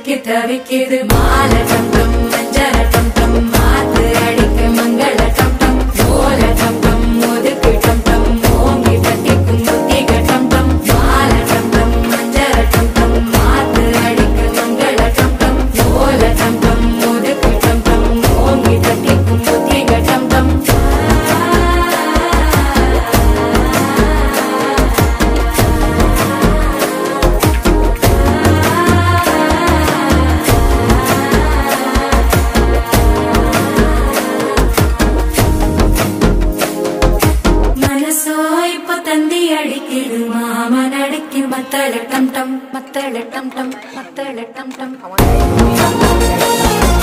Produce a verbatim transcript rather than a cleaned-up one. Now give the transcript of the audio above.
தவிக்கு தவிக்குது மால டம் டம் மஞ்சள டம் டம் மாத்து அடிக்க மங்கள டம் டம் ஓல டம் டம் ஒதுக்கு டம் டம் ஓங்கி தட்டிக்கும் புத்திக டம் டம் மால டம் டம் மஞ்சள டம் டம் மாத்து அடிக்க மங்கள டம் டம் ஓல டம் டம் ஒதுக்கு டம் டம் ஓங்கி தட்டிக்கும் புத்திக டம் டம் மாமன் அடிக்கு மத்தள டம் டம் மத்தள டம் டம் மத்தள டம் டம்